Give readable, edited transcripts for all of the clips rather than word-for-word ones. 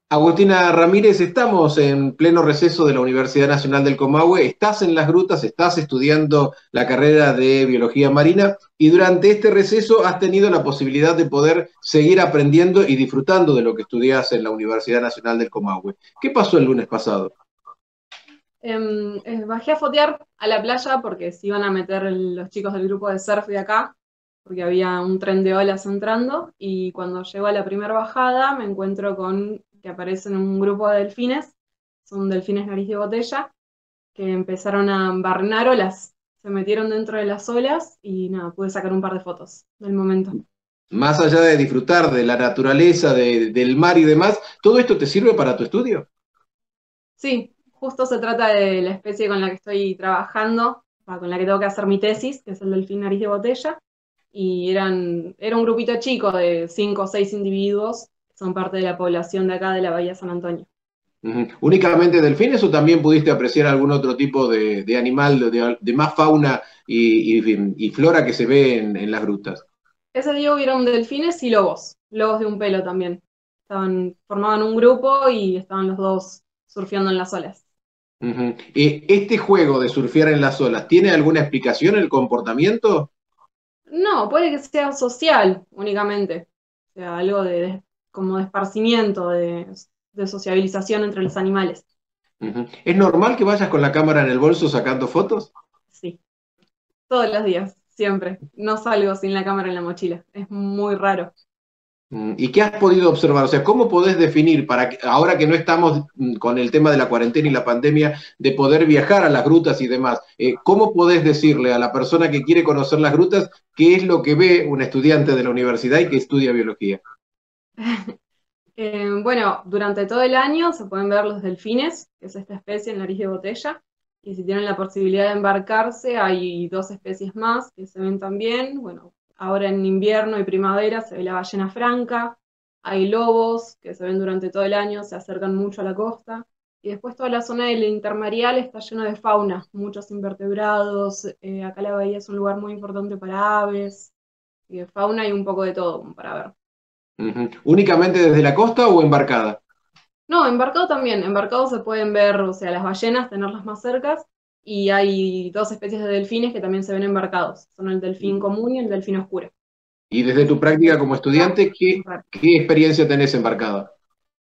Agustina Ramírez, estamos en pleno receso de la Universidad Nacional del Comahue. Estás en las grutas, estás estudiando la carrera de Biología Marina y durante este receso has tenido la posibilidad de poder seguir aprendiendo y disfrutando de lo que estudias en la Universidad Nacional del Comahue. ¿Qué pasó el lunes pasado? Bajé a fotear a la playa porque se iban a meter los chicos del grupo de surf de acá, porque había un tren de olas entrando, y cuando llego a la primera bajada me encuentro con que aparecen un grupo de delfines, son delfines nariz de botella, que empezaron a barrenar olas, se metieron dentro de las olas y nada, pude sacar un par de fotos del momento. Más allá de disfrutar de la naturaleza, del mar y demás, ¿todo esto te sirve para tu estudio? Sí, justo se trata de la especie con la que estoy trabajando, con la que tengo que hacer mi tesis, que es el delfín nariz de botella, y era un grupito chico de 5 o 6 individuos, que son parte de la población de acá de la Bahía San Antonio. ¿Únicamente delfines o también pudiste apreciar algún otro tipo de animal, de más fauna y flora que se ve en las grutas? Ese día hubieron delfines y lobos, lobos de un pelo también. Formaban un grupo y estaban los dos surfeando en las olas. ¿Este juego de surfear en las olas tiene alguna explicación el comportamiento? No, puede que sea social únicamente, o sea, algo como de esparcimiento, de sociabilización entre los animales. ¿Es normal que vayas con la cámara en el bolso sacando fotos? Sí, todos los días, siempre. No salgo sin la cámara en la mochila, es muy raro. ¿Y qué has podido observar? O sea, ¿cómo podés definir, ahora que no estamos con el tema de la cuarentena y la pandemia, de poder viajar a las grutas y demás, cómo podés decirle a la persona que quiere conocer las grutas qué es lo que ve un estudiante de la universidad y que estudia biología? Bueno, durante todo el año se pueden ver los delfines, que es esta especie en nariz de botella, y si tienen la posibilidad de embarcarse, hay dos especies más que se ven también. Bueno, ahora en invierno y primavera se ve la ballena franca, hay lobos que se ven durante todo el año, se acercan mucho a la costa, y después toda la zona del intermareal está llena de fauna, muchos invertebrados, acá la bahía es un lugar muy importante para aves, y de fauna hay un poco de todo como para ver. ¿Únicamente desde la costa o embarcada? No, embarcado también. Embarcado se pueden ver, o sea, las ballenas, tenerlas más cercas, y hay dos especies de delfines que también se ven embarcados. Son el delfín común y el delfín oscuro. Y desde tu práctica como estudiante, ¿qué experiencia tenés embarcada?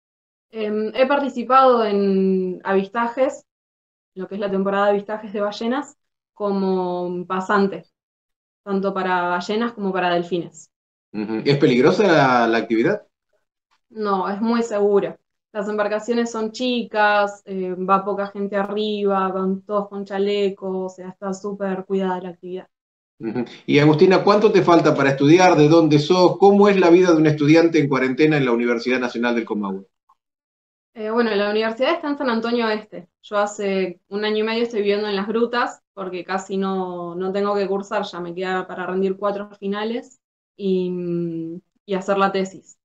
He participado en avistajes, lo que es la temporada de avistajes de ballenas, como pasante, tanto para ballenas como para delfines. ¿Es peligrosa la actividad? No, es muy segura. Las embarcaciones son chicas, va poca gente arriba, van todos con chalecos, o sea, está súper cuidada la actividad. Y Agustina, ¿cuánto te falta para estudiar? ¿De dónde sos? ¿Cómo es la vida de un estudiante en cuarentena en la Universidad Nacional del Comahue? Bueno, la universidad está en San Antonio Este. Yo hace un año y medio estoy viviendo en las grutas porque casi no tengo que cursar, ya me queda para rendir 4 finales y hacer la tesis.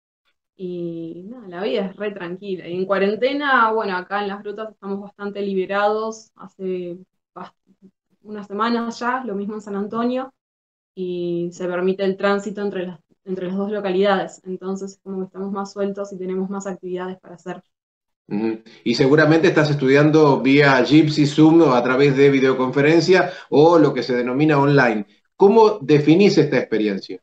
Y nada, la vida es re tranquila. Y en cuarentena, bueno, acá en las grutas estamos bastante liberados, hace bast- unas semanas ya, lo mismo en San Antonio, y se permite el tránsito entre las dos localidades. Entonces, como que estamos más sueltos y tenemos más actividades para hacer. Y seguramente estás estudiando vía Jitsi, Zoom o a través de videoconferencia o lo que se denomina online. ¿Cómo definís esta experiencia?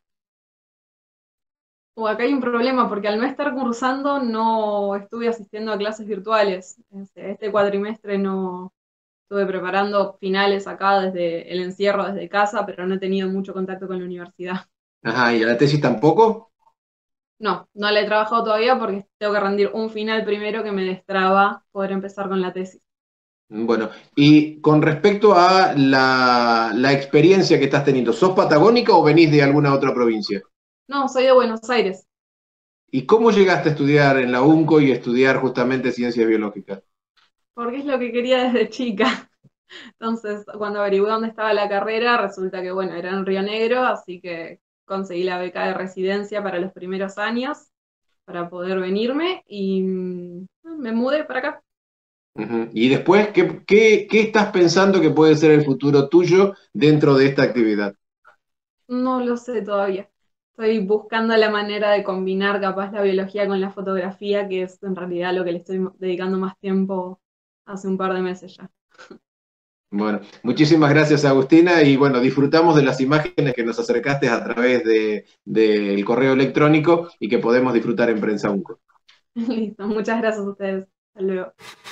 O acá hay un problema porque al no estar cursando no estuve asistiendo a clases virtuales. Este cuatrimestre no estuve preparando finales acá desde el encierro, desde casa, pero no he tenido mucho contacto con la universidad. Ajá, ¿y a la tesis tampoco? No, no la he trabajado todavía porque tengo que rendir un final primero que me destraba poder empezar con la tesis. Bueno, y con respecto a la experiencia que estás teniendo, ¿sos patagónica o venís de alguna otra provincia? No, soy de Buenos Aires, ¿Y cómo llegaste a estudiar en la UNCO y estudiar justamente ciencias biológicas? porque es lo que quería desde chica. Entonces, cuando averigué dónde estaba la carrera, resulta que, bueno, era en Río Negro, así que conseguí la beca de residencia para los primeros años para poder venirme y me mudé para acá. Y después, ¿qué estás pensando que puede ser el futuro tuyo dentro de esta actividad? No lo sé todavía. Estoy buscando la manera de combinar capaz la biología con la fotografía, que es en realidad lo que le estoy dedicando más tiempo hace un par de meses ya. Bueno, muchísimas gracias Agustina y bueno, disfrutamos de las imágenes que nos acercaste a través del correo electrónico y que podemos disfrutar en Prensa UNCO. Listo, muchas gracias a ustedes. Hasta luego.